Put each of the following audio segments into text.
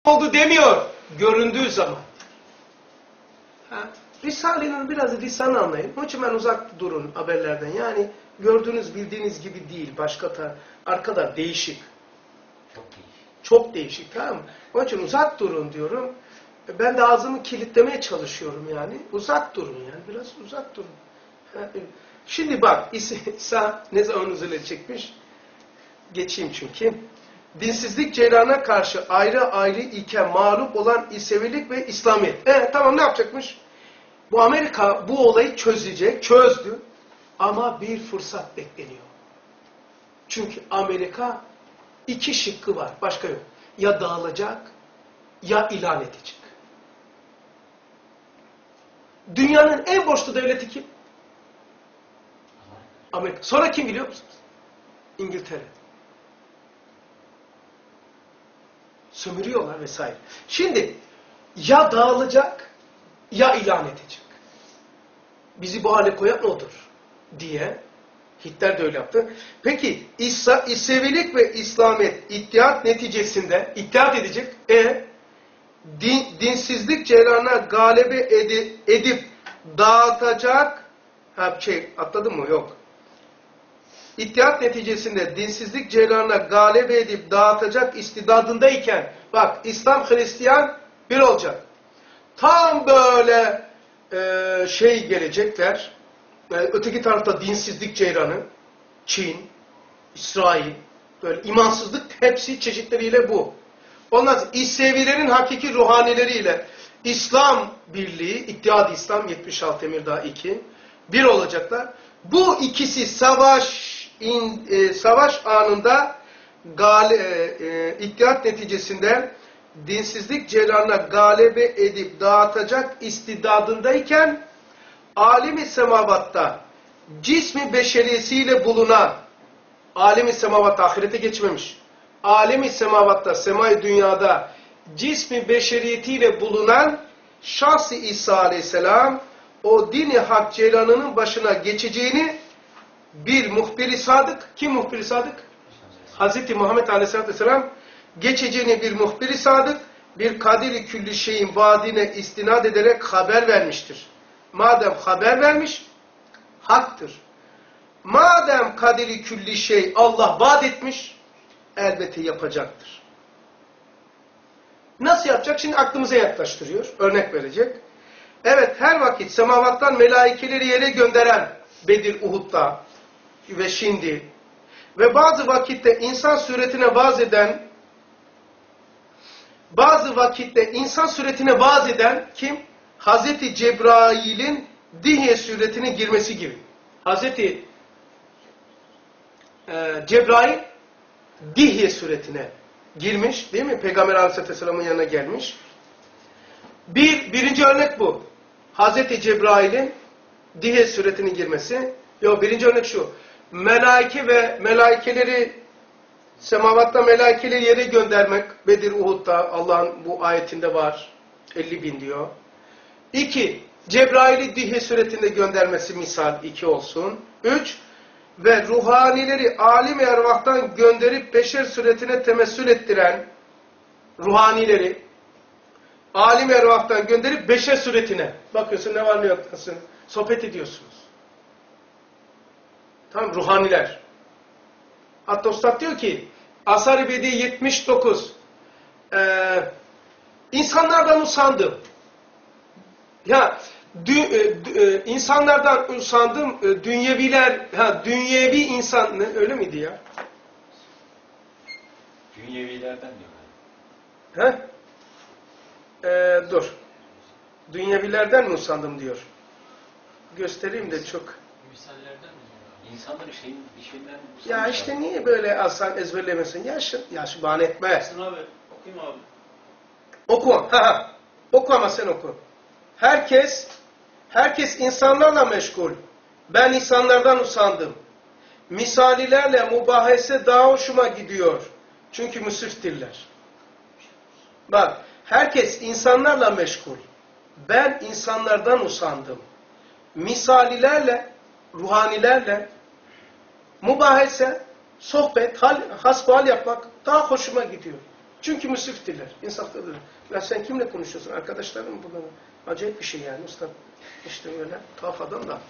oldu demiyor. Göründüğü zaman. Risale'nin biraz lisanı anlayın. Onun için ben uzak durun haberlerden. Yani gördüğünüz, bildiğiniz gibi değil. Arkada değişik. Çok değişik. Çok değişik, tamam mı? Onun için uzak durun diyorum. Ben de ağzımı kilitlemeye çalışıyorum yani. Uzak durun yani. Biraz uzak durun. Şimdi bak İsa ne zaman nüzul edecekmiş? Geçeyim çünkü. Dinsizlik ceylana karşı ayrı ayrı iken mağlup olan İsevilik ve İslamiyet. Tamam, ne yapacakmış? Bu Amerika bu olayı çözecek, çözdü. Ama bir fırsat bekleniyor. Çünkü Amerika iki şıkkı var, başka yok. Ya dağılacak, ya ilan edecek. Dünyanın en borçlu devleti kim? Amerika. Sonra kim biliyor musunuz? İngiltere. Sömürüyorlar vesaire. Şimdi ya dağılacak, ya ilan edecek. Bizi bu hale koyan odur diye Hitler de öyle yaptı. Peki İsevilik ve İslamiyet ittihat neticesinde ittihat edecek. Dinsizlik ceylana galebe edip dağıtacak. Atladın mı? Yok. İttihat neticesinde dinsizlik ceylana galebe edip dağıtacak istidadındayken, bak İslam Hristiyan bir olacak. Tam böyle gelecekler. Öteki tarafta dinsizlik ceylanı, Çin, İsrail, böyle imansızlık hepsi çeşitleriyle bu. Ondan sonra İsevilerin hakiki ruhanileriyle İslam birliği, İttihad-ı İslam 76 Emirdağ 2, bir olacaklar. Bu ikisi savaş anında ittihat neticesinde dinsizlik ceylanına galebe edip dağıtacak istidadındayken alem-i semavatta cismi beşeriyesiyle bulunan, alem-i semavatta ahirete geçmemiş, alem-i semavatta, semai dünyada cismi beşeriyetiyle bulunan şahs-ı İsa aleyhisselam o din-i hak ceylanının başına geçeceğini bir muhbir-i sadık, kim muhbir-i sadık? Hz. Muhammed aleyhisselatü vesselam geçeceğini bir muhbir-i sadık, bir kadir-i külli şeyin vaadine istinad ederek haber vermiştir. Madem haber vermiş, haktır. Madem kadir-i külli şey Allah vaat etmiş, elbette yapacaktır. Nasıl yapacak? Şimdi aklımıza yaklaştırıyor. Örnek verecek. Evet, her vakit semavattan melaikeleri yere gönderen Bedir, Uhud'da ve şimdi ve bazı vakitte insan suretine vaaz eden kim? Hazreti Cebrail'in Dihye suretine girmesi gibi. Hazreti Cebrail Dihye suretine girmiş, değil mi? Peygamber Aleyhisselatü Vesselam'ın yanına gelmiş. Birinci örnek bu. Hazreti Cebrail'in Dihye suretine girmesi. Birinci örnek şu. Melaikeleri semavatta melaikeleri yere göndermek. Bedir, Uhud'da Allah'ın bu ayetinde var. 50.000 diyor. 2. Cebrail'i Dihye suretinde göndermesi misal 2 olsun. 3. Ve ruhanileri alim-i ervahtan gönderip beşer suretine temessül ettiren ruhanileri alim-i ervahtan gönderip beşer suretine bakıyorsun ne var ne yok nasıl sohbet ediyorsunuz. Tamam, ruhaniler. Hatta Ustad diyor ki Asar-ı Bedi 79 insanlardan usandım. İnsanlardan usandım, dünyevi insan, öyle miydi ya? Dünyevilerden diyor. Dur. Dünyevilerden mi usandım diyor. Göstereyim de çok. Misallerden mi diyor? İnsanları bir şeyden... Ya işte niye böyle alsan ezberlemesin? Ya şu bahane etme. Hasan abi, okuyayım abi. Oku. Oku ama sen oku. Herkes insanlarla meşgul. Ben insanlardan usandım. Misalilerle mubahese daha hoşuma gidiyor. Çünkü müsriftirler. Bak, herkes insanlarla meşgul. Ben insanlardan usandım. Misalilerle, ruhanilerle mubahese, sohbet, hasbihal yapmak daha hoşuma gidiyor. Çünkü müsriftirler, insaflıdırlar. Ya sen kimle konuşuyorsun? Arkadaşların mı bunlar? Acayip bir şey yani usta. İşte öyle tuhaf adam da.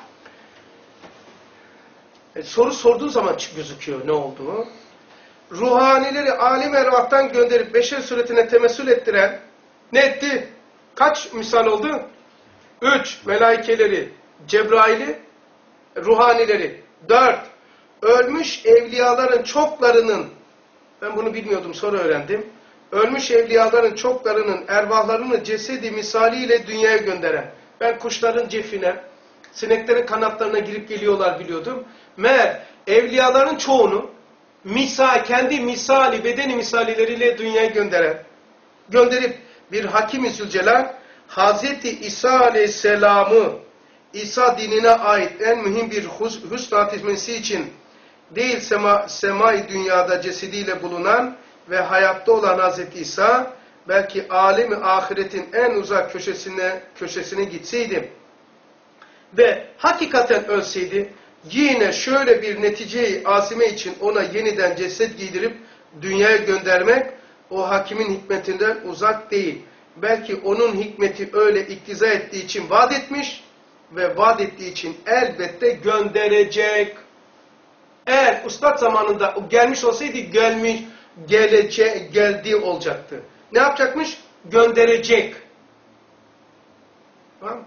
Soru sorduğu zaman gözüküyor ne olduğunu. Ruhanileri alim ervahtan gönderip beşer suretine temessül ettiren ne etti? Kaç misal oldu? 3. Melaikeleri, Cebrail'i, ruhanileri. 4. Ölmüş evliyaların çoklarının, ben bunu bilmiyordum sonra öğrendim. Ölmüş evliyaların çoklarının ervahlarını cesedi misaliyle dünyaya gönderen. Ben kuşların cefine, sineklerin kanatlarına girip geliyorlar biliyordum. Meğer evliyaların çoğunu kendi misali, bedeni misalileriyle dünyaya gönderip bir Hakim-i Zülcelal Hazreti İsa Aleyhisselam'ı İsa dinine ait en mühim bir husn hatimesi için değil semai dünyada cesediyle bulunan ve hayatta olan Hazreti İsa belki alemi ahiretin en uzak köşesine gitseydi ve hakikaten ölseydi yine şöyle bir neticeyi azime için ona yeniden ceset giydirip dünyaya göndermek o hakimin hikmetinden uzak değil. Belki onun hikmeti öyle iktiza ettiği için vaat etmiş ve vaat ettiği için elbette gönderecek. Eğer ustad zamanında o gelmiş olsaydı geldiği olacaktı. Ne yapacakmış? Gönderecek. Tamam mı?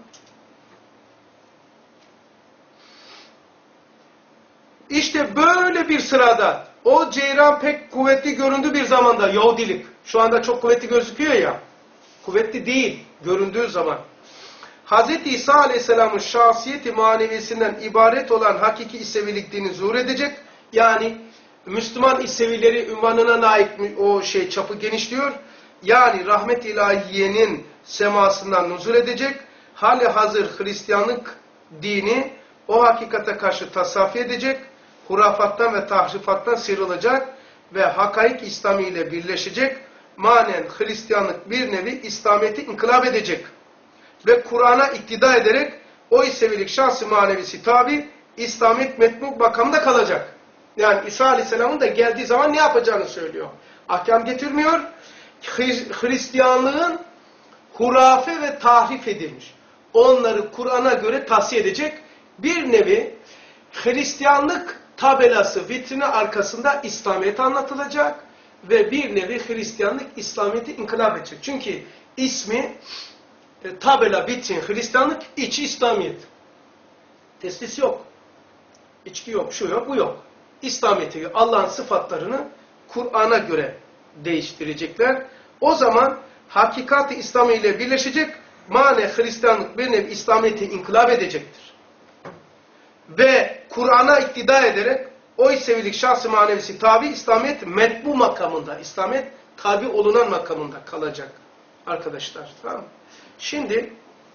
İşte böyle bir sırada o ceyran pek kuvvetli göründüğü bir zamanda Yahudilik. Şu anda çok kuvvetli gözüküyor ya. Kuvvetli değil göründüğü zaman. Hz. İsa Aleyhisselam'ın şahsiyeti manevisinden ibaret olan hakiki İsevilik dini zuhur edecek. Yani Müslüman İsevileri ünvanına layık o çapı genişliyor. Yani rahmet ilahiyenin semasından nuzul edecek. Hali hazır Hristiyanlık dini o hakikate karşı tasafi edecek. Hurafattan ve tahrifattan sıyrılacak ve hakaik İslami ile birleşecek. Manen Hristiyanlık bir nevi İslamiyet'i inkılap edecek. Ve Kur'an'a iktida ederek o İsevilik şahsı manevisi tabi İslamiyet metnu makamında kalacak. Yani İsa Aleyhisselam'ın da geldiği zaman ne yapacağını söylüyor. Ahkam getirmiyor. Hristiyanlığın hurafe ve tahrif edilmiş. Onları Kur'an'a göre tahsiye edecek. Bir nevi Hristiyanlık tabelası, vitrini arkasında İslamiyet anlatılacak ve bir nevi Hristiyanlık İslamiyet'i inkılap edecek. Çünkü ismi tabela, vitrin, Hristiyanlık, içi İslamiyet. Teslis yok. İçki yok, şu yok, bu yok. İslamiyet'i, Allah'ın sıfatlarını Kur'an'a göre değiştirecekler. O zaman hakikat-ı İslami ile birleşecek, mane Hristiyanlık bir nevi İslamiyet'i inkılap edecektir. Ve Kur'an'a iktida ederek o İsevilik şahsı manevisi tabi İslamiyet metbu makamında, İslamiyet tabi olunan makamında kalacak arkadaşlar. Tamam mı? Şimdi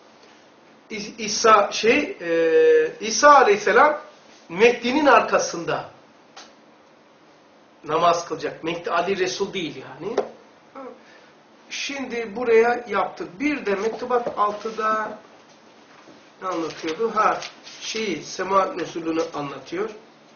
İsa Aleyhisselam Mehdi'nin arkasında namaz kılacak. Mehdi Ali Resul değil yani. Şimdi buraya yaptık. Bir de Mektubat 6'da ne anlatıyordu? Sema nüzulünü anlatıyor.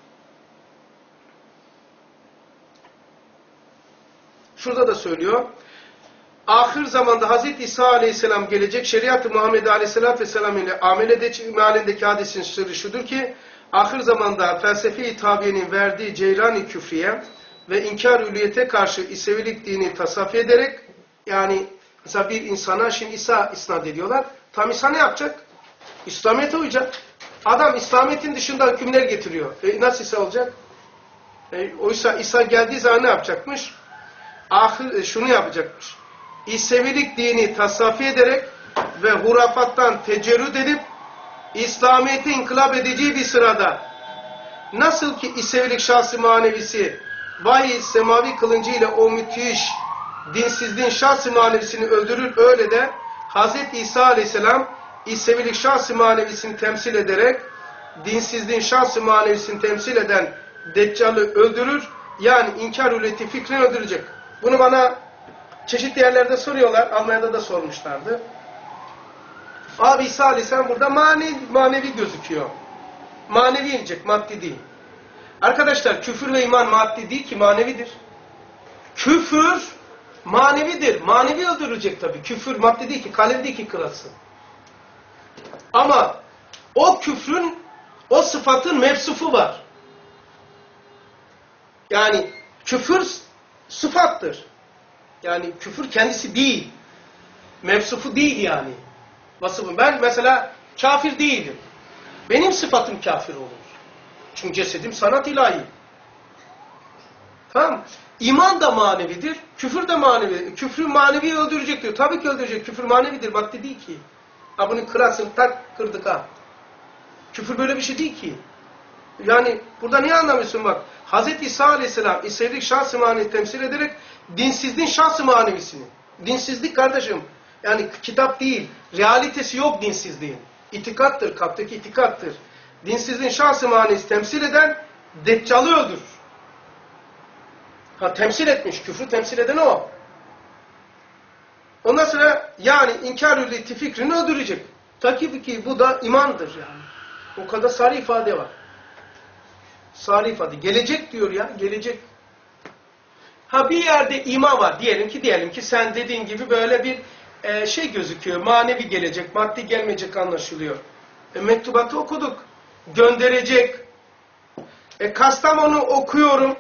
Şurada da söylüyor. Ahir zamanda Hazreti İsa Aleyhisselam gelecek. Şeriat-ı Muhammed Aleyhisselatü Vesselam ile amel edecek mealindeki hadisin sırrı şudur ki ahir zamanda felsefe-i tabiyenin verdiği ceyran-ı küfriye ve inkar-ı üliyete karşı İsevilik dini tasavvuf ederek yani mesela bir insana şimdi İsa isnat ediyorlar. Tam İsa ne yapacak? İslamiyet'e uyacak. Adam İslamiyet'in dışında hükümler getiriyor. Nasıl İsa olacak? Oysa İsa geldiği zaman ne yapacakmış? Şunu yapacakmış. İsevilik dini tasavvuf ederek ve hurafattan tecerrüt edip İslamiyet'i inkılap edeceği bir sırada nasıl ki İsevilik şahsı manevisi vahiy semavi kılıncıyla o müthiş dinsizliğin şahsı manevisini öldürür, öyle de Hz. İsa Aleyhisselam İsevilik şahsı manevisini temsil ederek dinsizliğin şahsı manevisini temsil eden Deccal'ı öldürür. Yani inkar ületi fikrini öldürecek. Bunu bana çeşitli yerlerde soruyorlar. Almanya'da da sormuşlardı. Abi İsa Aleyhisselam burada manevi gözüküyor. Manevi inecek, maddi değil. Arkadaşlar küfür ve iman maddi değil ki manevidir. Küfür manevidir. Manevi öldürecek tabii. Küfür madde değil ki, kalem değil ki kırasın. Ama o küfrün, o sıfatın mevsufu var. Yani küfür sıfattır. Yani küfür kendisi değil. Mevsufu değil yani. Vasıfı. Ben mesela kafir değilim. Benim sıfatım kafir olur. Çünkü cesedim sanat ilahi. Tamam. İman da manevidir, küfür de manevi. Küfrü manevi öldürecek diyor. Tabii ki öldürecek. Küfür manevidir, madde değil ki. Ha bunu kırasın, tak kırdık ha. Küfür böyle bir şey değil ki. Yani burada niye anlamıyorsun bak. Hz. İsa Aleyhisselam İsa'yı şahs-ı manevi temsil ederek dinsizliğin şahs-ı manevisini. Dinsizlik kardeşim. Yani kitap değil. Realitesi yok dinsizliğin. İtikattır, kalpteki itikattır. Dinsizliğin şahs-ı manevisi temsil eden Deccal'ı öldürür. Ha temsil etmiş. Küfrü temsil eden o. Ondan sonra yani inkar-ül itti fikrini öldürecek. Tabii ki bu da imandır yani. O kadar sarı ifade var. Sarı ifade. Gelecek diyor ya. Gelecek. Ha bir yerde iman var. Diyelim ki sen dediğin gibi böyle bir şey gözüküyor. Manevi gelecek. Maddi gelmeyecek anlaşılıyor. Mektubatı okuduk. Gönderecek. Kastamonu okuyorum.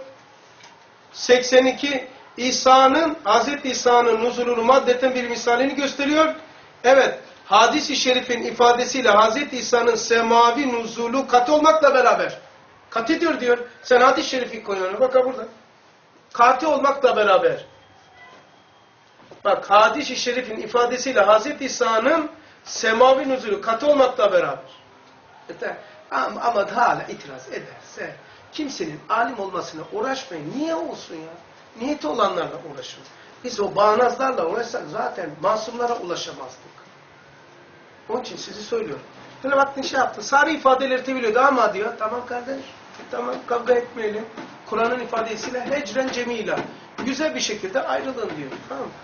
82 Hz. İsa'nın nuzulunu maddeten bir misalini gösteriyor. Evet. Hadis-i şerifin ifadesiyle Hz. İsa'nın semavi nuzulu kat olmakla beraber. Kat ediyor diyor. Sen hadis-i şerifi koyuyorsun. Bak burada. Katı olmakla beraber. Bak hadis-i şerifin ifadesiyle Hz. İsa'nın semavi nuzulu katı olmakla beraber. Ama hala itiraz ederse kimsenin alim olmasına uğraşmayın. Niye olsun ya? Niyeti olanlarla uğraşın. Biz o bağnazlarla uğraşsak zaten masumlara ulaşamazdık. Onun için sizi söylüyorum. Böyle baktın şey yaptın. Sarı ifadeleri biliyordu ama diyor. Tamam kardeş. Tamam kavga etmeyelim. Kur'an'ın ifadesiyle hecren cemila. Güzel bir şekilde ayrılın diyor. Tamam mı?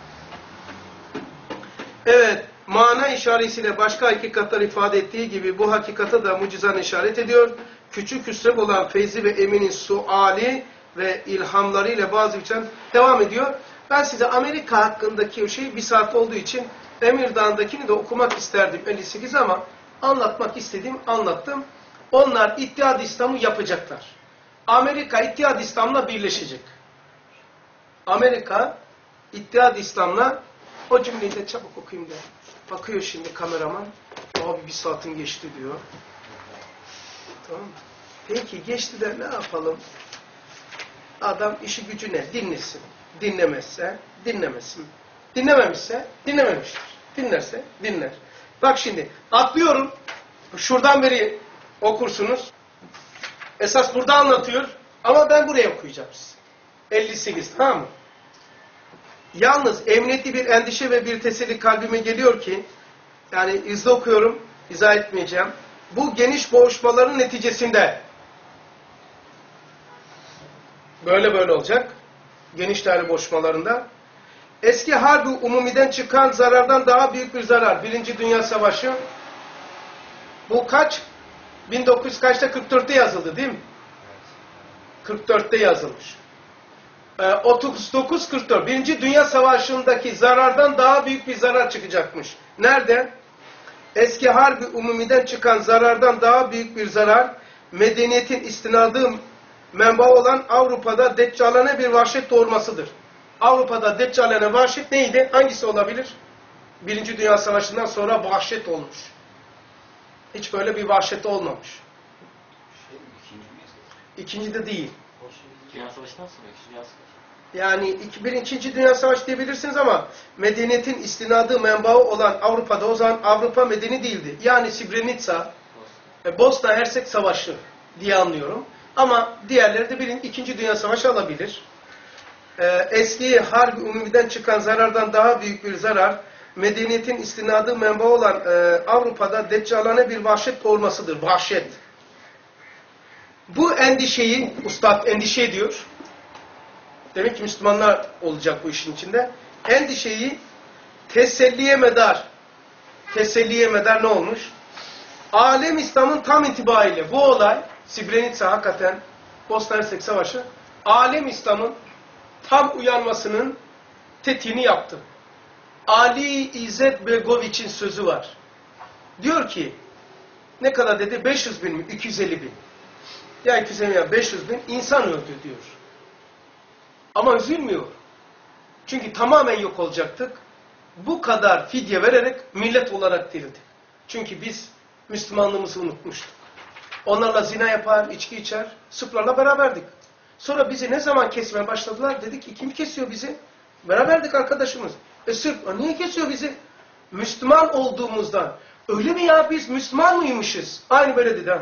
Evet. Mana işaretiyle başka hakikatler ifade ettiği gibi bu hakikata da mucizan işaret ediyor. Küçük hüsrev olan Feyzi ve Emin'in suali ve ilhamlarıyla bazı için devam ediyor. Ben size Amerika hakkındaki o şey bir saat olduğu için Emirdağ'dakini de okumak isterdim 58 ama anlatmak istediğim anlattım. Onlar İttihad-ı İslam'ı yapacaklar. Amerika İttihad-ı İslam'la birleşecek. Amerika İttihad-ı İslam'la o cümleyi de çabuk okuyayım da. Bakıyor şimdi kameraman. Abi bir saatin geçti diyor. Tamam mı? Peki geçti de ne yapalım? Adam işi gücüne dinlesin. Dinlemezse dinlemesin. Dinlememişse dinlememiştir. Dinlerse dinler. Bak şimdi atlıyorum. Şuradan beri okursunuz. Esas burada anlatıyor. Ama ben buraya okuyacağım size. 58 tamam mı? Yalnız emniyetli bir endişe ve bir teselli kalbime geliyor ki yani hızlı okuyorum. İzah etmeyeceğim. Bu geniş boğuşmaların neticesinde böyle olacak. Geniş tarih boğuşmalarında eski harbi umumiden çıkan zarardan daha büyük bir zarar. Birinci Dünya Savaşı. Bu kaç? 1900 kaçta? 44'te yazıldı değil mi? 44'te yazılmış. 39-44. Birinci Dünya Savaşı'ndaki zarardan daha büyük bir zarar çıkacakmış. Nerede? Eski harbi umumiden çıkan zarardan daha büyük bir zarar, medeniyetin istinadı menba olan Avrupa'da deccalane bir vahşet doğurmasıdır. Avrupa'da deccalane vahşet neydi? Hangisi olabilir? Birinci Dünya Savaşı'ndan sonra vahşet olmuş. Hiç böyle bir vahşet olmamış. İkinci de değil. Dünya Savaşı'ndan sonra İkinci Dünya Savaşı. Yani İkinci Dünya Savaşı diyebilirsiniz ama medeniyetin istinadı menbaı olan Avrupa'da o zaman Avrupa medeni değildi. Yani Srebrenica, Bosna Hersek Savaşı diye anlıyorum. Ama diğerleri de İkinci Dünya Savaşı alabilir. Eski harbi umumiden çıkan zarardan daha büyük bir zarar, medeniyetin istinadı menbaı olan Avrupa'da deccalane bir vahşet doğurmasıdır. Vahşet. Bu endişeyi, Üstad endişe ediyor. Demek ki Müslümanlar olacak bu işin içinde. Endişeyi teselliye medar ne olmuş? Alem İslam'ın tam itibariyle bu olay, Srebrenica hakikaten Bosna Hersek Savaşı, Alem İslam'ın tam uyanmasının tetiğini yaptım. Ali İzzet Begoviç'in sözü var. Diyor ki, ne kadar dedi? 500 bin mi? 250 bin. Ya 250 bin ya 500 bin insan öldü diyor. Ama üzülmüyor. Çünkü tamamen yok olacaktık. Bu kadar fidye vererek millet olarak dirildik. Çünkü biz Müslümanlığımızı unutmuştuk. Onlarla zina yapar, içki içer, Sırplarla beraberdik. Sonra bizi ne zaman kesmeye başladılar? Dedik ki kim kesiyor bizi? Beraberdik arkadaşımız. Sırp, niye kesiyor bizi? Müslüman olduğumuzdan. Öyle mi ya biz Müslüman mıymışız? Aynı böyle dedi ha.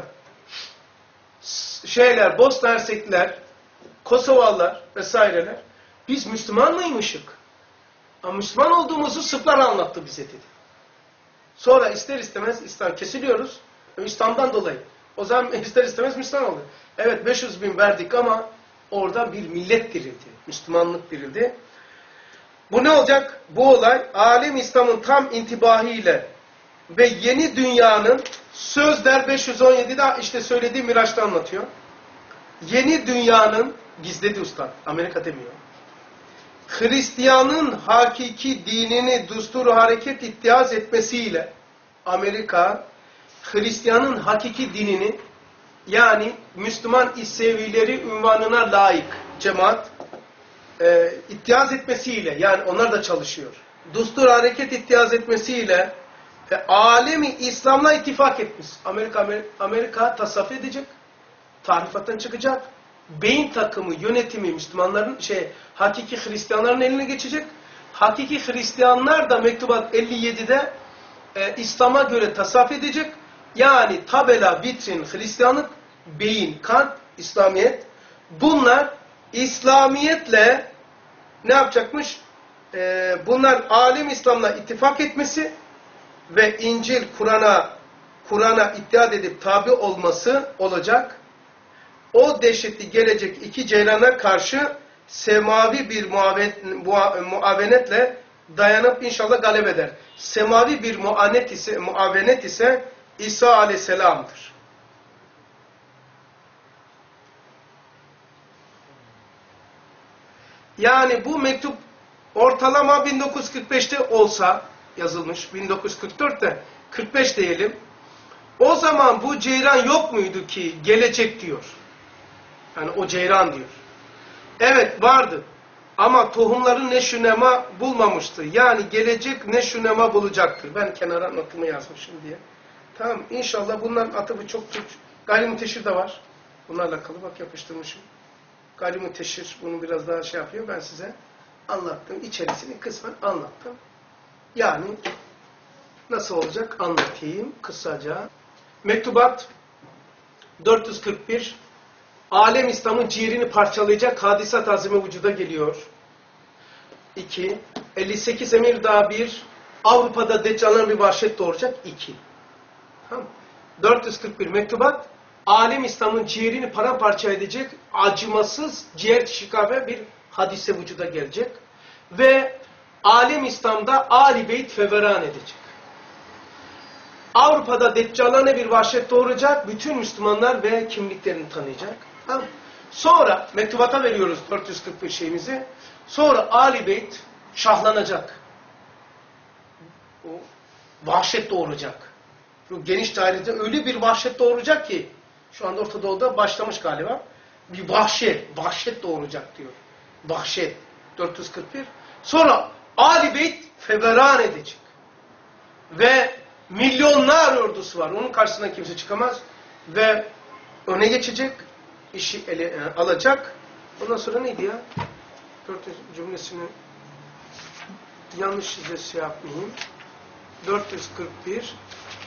Bosna Hersekliler, Kosovalılar vesaireler. Biz Müslüman mıymışık? Ama Müslüman olduğumuzu Sırplar anlattı bize dedi. Sonra ister istemez İslam kesiliyoruz. İslam'dan dolayı. O zaman ister istemez Müslüman oldu. Evet 500 bin verdik ama orada bir millet dirildi. Müslümanlık dirildi. Bu ne olacak? Bu olay alem İslam'ın tam intibahiyle ve yeni dünyanın sözler 517'de işte söylediği Miraç'ta anlatıyor. Yeni dünyanın gizledi usta. Amerika demiyor. Hristiyanın hakiki dinini düsturu hareket ittihaz etmesiyle Amerika Hristiyanın hakiki dinini yani Müslüman İsevileri unvanına layık cemaat ittihaz etmesiyle yani onlar da çalışıyor. Düstur hareket ittihaz etmesiyle alemi İslam'la ittifak etmiş. Amerika tasavvuf edecek. Tarifattan çıkacak. Beyin takımı, yönetimi Müslümanların hakiki Hristiyanların eline geçecek. Hakiki Hristiyanlar da Mektubat 57'de İslam'a göre tasavvuf edecek. Yani tabela, vitrin, Hristiyanlık, beyin, kalp, İslamiyet. Bunlar İslamiyetle ne yapacakmış? Bunlar alem İslam'la ittifak etmesi ve İncil, Kur'an'a ittihad edip tabi olması olacak. O dehşetli gelecek iki ceylana karşı semavi bir muavenetle dayanıp inşallah galip eder. Semavi bir muavenet ise İsa aleyhisselam'dır. Yani bu mektup ortalama 1945'te olsa yazılmış, 1944'te 45 diyelim. O zaman bu ceyran yok muydu ki gelecek diyor. Yani o ceyran diyor. Evet vardı. Ama tohumların neşünema bulmamıştı. Yani gelecek neşünema bulacaktır. Ben kenara notumu yazmışım diye. Tamam inşallah bunların atıfı çok Türk. Gayrimüteşhir de var. Bunlarla alakalı bak yapıştırmışım. Gayrimüteşhir bunu biraz daha yapıyor. Ben size anlattım. İçerisini kısmen anlattım. Yani nasıl olacak anlatayım kısaca. Mektubat 441 alem İslam'ın ciğerini parçalayacak hadisat azime vücuda geliyor. 2. 58 emir daha 1. Avrupa'da Deccal'ın bir vahşet doğuracak 2. Tamam. 441 mektubat alem İslam'ın ciğerini paramparça edecek acımasız ciğer şikabe bir hadise vücuda gelecek. Ve alem İslam'da Ali Beyt feveran edecek. Avrupa'da Deccal'ane bir vahşet doğuracak. Bütün Müslümanlar ve kimliklerini tanıyacak. Tamam. Sonra mektubata veriyoruz 441 şeyimizi. Sonra Ali Beyt şahlanacak. O vahşet doğuracak. Şu geniş dairede öyle bir vahşet doğuracak ki şu anda Orta Doğu'da başlamış galiba. Bir vahşet doğuracak diyor. Vahşet 441. Sonra Ali Beyt feveran edecek. Ve milyonlar ordusu var. Onun karşısına kimse çıkamaz. Ve öne geçecek. İşi ele alacak. Ondan sonra neydi ya? 400 cümlesini yanlış size yapmayayım. 441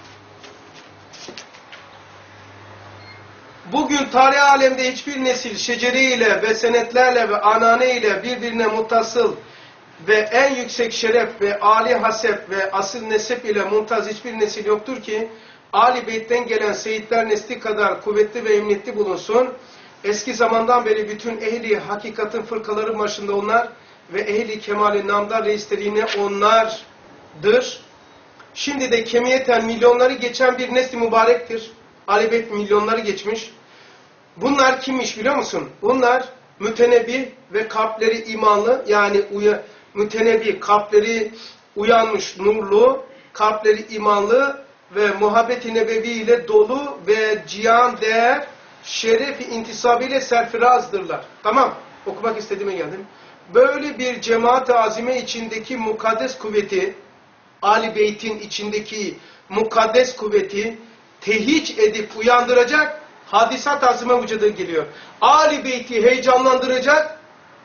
Bugün tarih alemde hiçbir nesil şeceriyle ve senetlerle ve anane ile birbirine muttasıl ve en yüksek şeref ve âli hasep ve asıl nesep ile mumtaz hiçbir nesil yoktur ki Ali Beyt'ten gelen seyitler nesli kadar kuvvetli ve emniyetli bulunsun. Eski zamandan beri bütün ehli hakikatin fırkaları başında onlar ve ehli kemali namdar reisleri yine onlardır. Şimdi de kemiyeten milyonları geçen bir nesli mübarektir. Ali Beyt milyonları geçmiş. Bunlar kimmiş biliyor musun? Bunlar mütenebbi ve kalpleri imanlı yani mütenebi, kalpleri uyanmış, nurlu, kalpleri imanlı ve muhabbet-i nebevi ile dolu ve cihan değer, şeref-i intisabıyla serfirazdırlar. Tamam, okumak istediğime geldim. Böyle bir cemaat-i azime içindeki mukaddes kuvveti, Ali Beyt'in içindeki mukaddes kuvveti tehyic edip uyandıracak hadisat-ı azime vücuda geliyor. Ali Beyt'i heyecanlandıracak,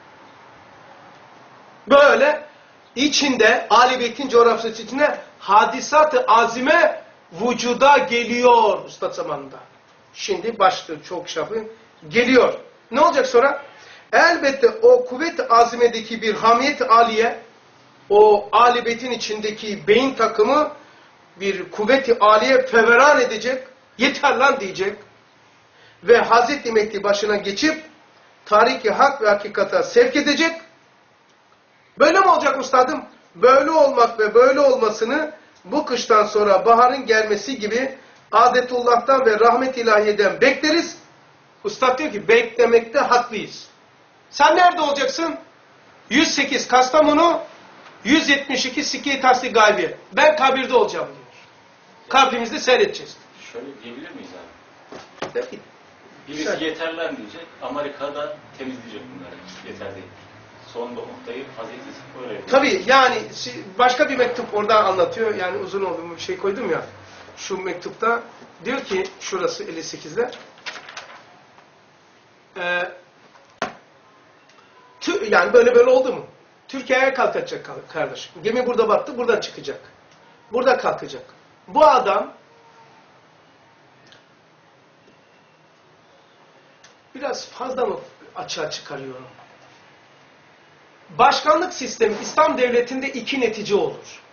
böyle içinde, Ali Beyt'in coğrafyası içinde hadisat-ı azime vücuda geliyor Üstad zamanında. Şimdi başlıyor çok şafı geliyor. Ne olacak sonra? Elbette o kuvvet-i azimedeki bir hamiyet-i aliye, o Ali Beyt'in içindeki beyin takımı bir kuvvet-i aliye feveran edecek, yeter lan diyecek ve Hazreti Mehdi başına geçip tariki hak ve hakikata sevk edecek. Böyle mi olacak üstadım? Böyle olmak ve böyle olmasını bu kıştan sonra baharın gelmesi gibi adetullah'tan ve rahmet ilahiyeden bekleriz. Üstad diyor ki beklemekte haklıyız. Sen nerede olacaksın? 108 Kastamonu, 172 Sikki Tasdik Gaybi. Ben kabirde olacağım diyor. Kabrimizde seyredeceğiz. Şöyle diyebilir miyiz abi? Peki. Birisi yeter lan diyecek, Amerika'da temizleyecek bunları. Yeter değil. Son noktayı Hazreti Yusuf öyle yapıyor. Tabii yani başka bir mektup orada anlatıyor. Yani uzun oldu bir şey koydum ya. Şu mektupta diyor ki şurası 58'de. Yani böyle oldu mu? Türkiye'ye kalkacak kardeşim. Gemi burada battı, buradan çıkacak. Burada kalkacak. Bu adam biraz fazla mı açığa çıkarıyorum? Başkanlık sistemi İslam devletinde iki netice olur.